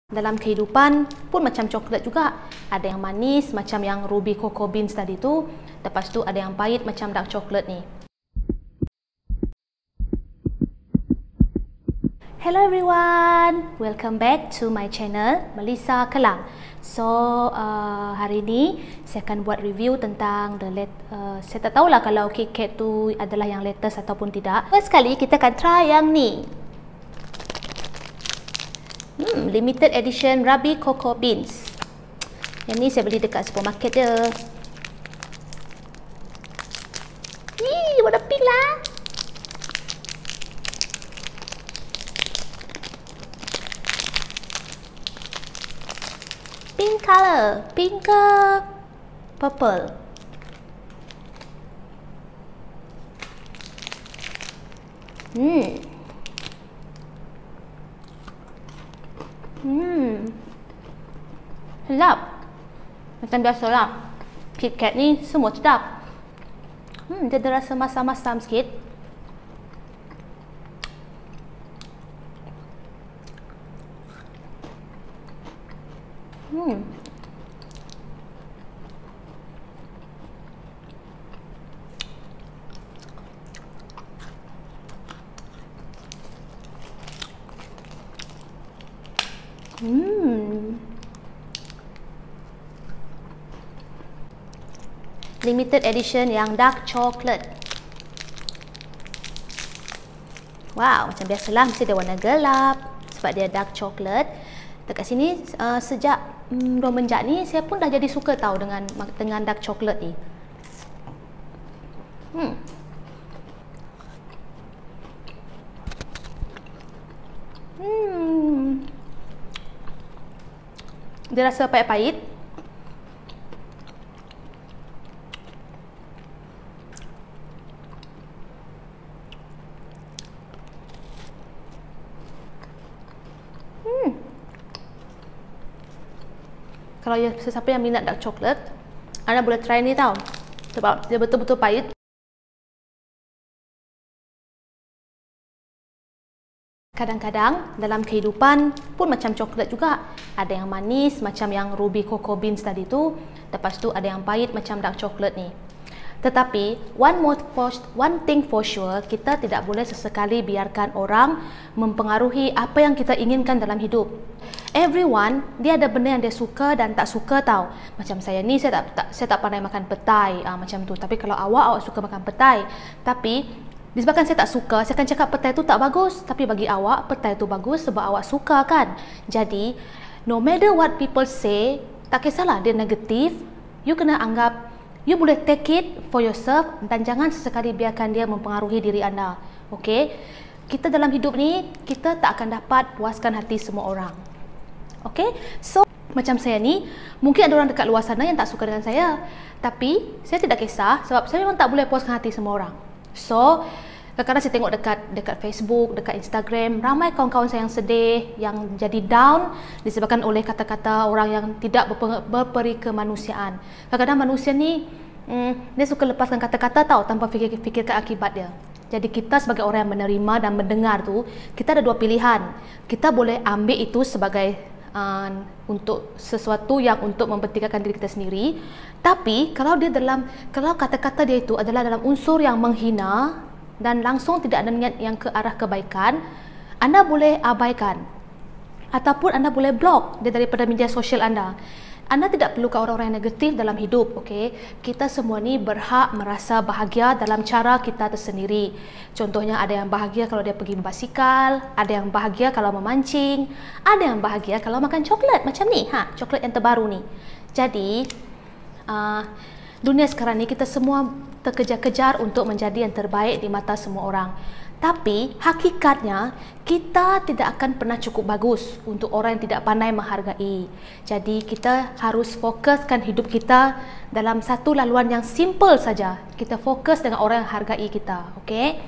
Dalam kehidupan pun macam coklat juga. Ada yang manis macam yang Ruby Cocoa Beans tadi tu. Lepas tu ada yang pahit macam dark chocolate ni. Hello everyone, welcome back to my channel Melissa Kelang. So hari ni saya akan buat review tentang saya tak tahulah kalau KitKat tu adalah yang latest ataupun tidak. First sekali kita akan try yang ni. Limited edition Ruby Cocoa Beans. Yang ni saya beli dekat supermarket je. Warna pink lah. Pink color. Pink ke purple? Sedap. Macam biasalah, KitKat ni semua sedap. Dia ada rasa masam-masam sikit. Limited edition yang dark chocolate. Wow, macam biasalah mesti dia warna gelap sebab dia dark chocolate. Dekat sini sejak semenjak ni saya pun dah jadi suka tahu dengan dark chocolate ni. Dia rasa pahit-pahit. Kalau sesiapa yang minat dark chocolate, anda boleh try ni tau. Sebab dia betul-betul pahit. Kadang-kadang dalam kehidupan pun macam coklat juga. Ada yang manis macam yang Ruby Cocoa Beans tadi tu. Lepas tu ada yang pahit macam dark chocolate ni. Tetapi one thing for sure, kita tidak boleh sesekali biarkan orang mempengaruhi apa yang kita inginkan dalam hidup. Everyone, dia ada benda yang dia suka dan tak suka tau. Macam saya ni, saya tak pandai makan petai macam tu. Tapi kalau awak suka makan petai. Tapi disebabkan saya tak suka, saya akan cakap petai tu tak bagus. Tapi bagi awak, petai tu bagus sebab awak suka kan. Jadi, no matter what people say, tak kisahlah dia negatif, you kena anggap, you boleh take it for yourself dan jangan sesekali biarkan dia mempengaruhi diri anda. Okay? Kita dalam hidup ni, kita tak akan dapat puaskan hati semua orang. Okay? So, macam saya ni, mungkin ada orang dekat luar sana yang tak suka dengan saya. Tapi, saya tidak kisah sebab saya memang tak boleh puaskan hati semua orang. So, kadang-kadang saya tengok dekat Facebook, dekat Instagram, ramai kawan-kawan saya yang sedih, yang jadi down disebabkan oleh kata-kata orang yang tidak berperi kemanusiaan. Kadang-kadang manusia ni dia suka lepaskan kata-kata tau tanpa fikirkan akibat dia. Jadi kita sebagai orang yang menerima dan mendengar tu, kita ada dua pilihan. Kita boleh ambil itu sebagai untuk sesuatu yang untuk mempertingkatkan diri kita sendiri. Tapi kalau kata-kata dia itu adalah dalam unsur yang menghina dan langsung tidak ada niat yang ke arah kebaikan, anda boleh abaikan ataupun anda boleh blok dia daripada media sosial anda. Anda tidak perlukan orang-orang yang negatif dalam hidup, okey? Kita semua ni berhak merasa bahagia dalam cara kita tersendiri. Contohnya ada yang bahagia kalau dia pergi berbasikal, ada yang bahagia kalau memancing, ada yang bahagia kalau makan coklat macam ni, coklat yang terbaru ni. Jadi, dunia sekarang ni kita semua terkejar-kejar untuk menjadi yang terbaik di mata semua orang. Tapi hakikatnya kita tidak akan pernah cukup bagus untuk orang yang tidak pandai menghargai. Jadi kita harus fokuskan hidup kita dalam satu laluan yang simple saja. Kita fokus dengan orang yang hargai kita, okey?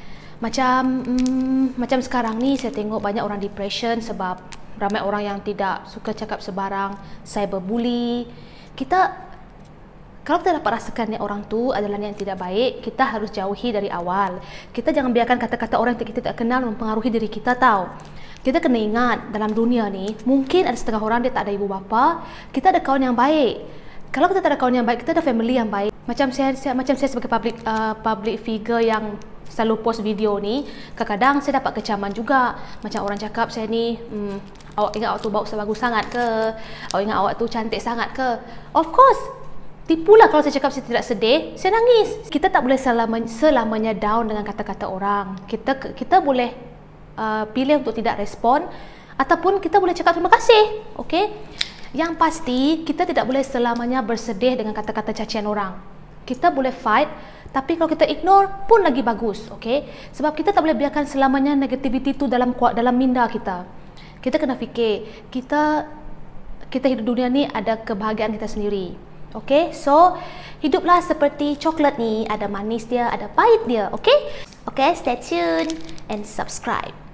Macam sekarang ni saya tengok banyak orang depression sebab ramai orang yang tidak suka cakap sebarang, cyberbully. Kalau kita dapat rasakan niat orang tu adalah niat yang tidak baik, kita harus jauhi dari awal. Kita jangan biarkan kata-kata orang yang kita tak kenal mempengaruhi diri kita tau. Kita kena ingat dalam dunia ni mungkin ada setengah orang dia tak ada ibu bapa, kita ada kawan yang baik. Kalau kita tak ada kawan yang baik, kita ada family yang baik. Macam saya sebagai public figure yang selalu post video ni, kadang-kadang saya dapat kecaman juga. Macam orang cakap saya ni, awak ingat awak tu bau sebagus sangat ke? Awak ingat awak tu cantik sangat ke? Of course, tipulah kalau saya cakap saya tidak sedih, saya nangis. Kita tak boleh selamanya down dengan kata-kata orang. Kita boleh pilih untuk tidak respon, ataupun kita boleh cakap terima kasih. Okey? Yang pasti kita tidak boleh selamanya bersedih dengan kata-kata cacian orang. Kita boleh fight, tapi kalau kita ignore pun lagi bagus. Okey? Sebab kita tak boleh biarkan selamanya negativity tu dalam minda kita. Kita kena fikir, kita hidup dunia ni ada kebahagiaan kita sendiri. Okey? So, hiduplah seperti coklat ni, ada manis dia, ada pahit dia. Okey? Okey, stay tune and subscribe.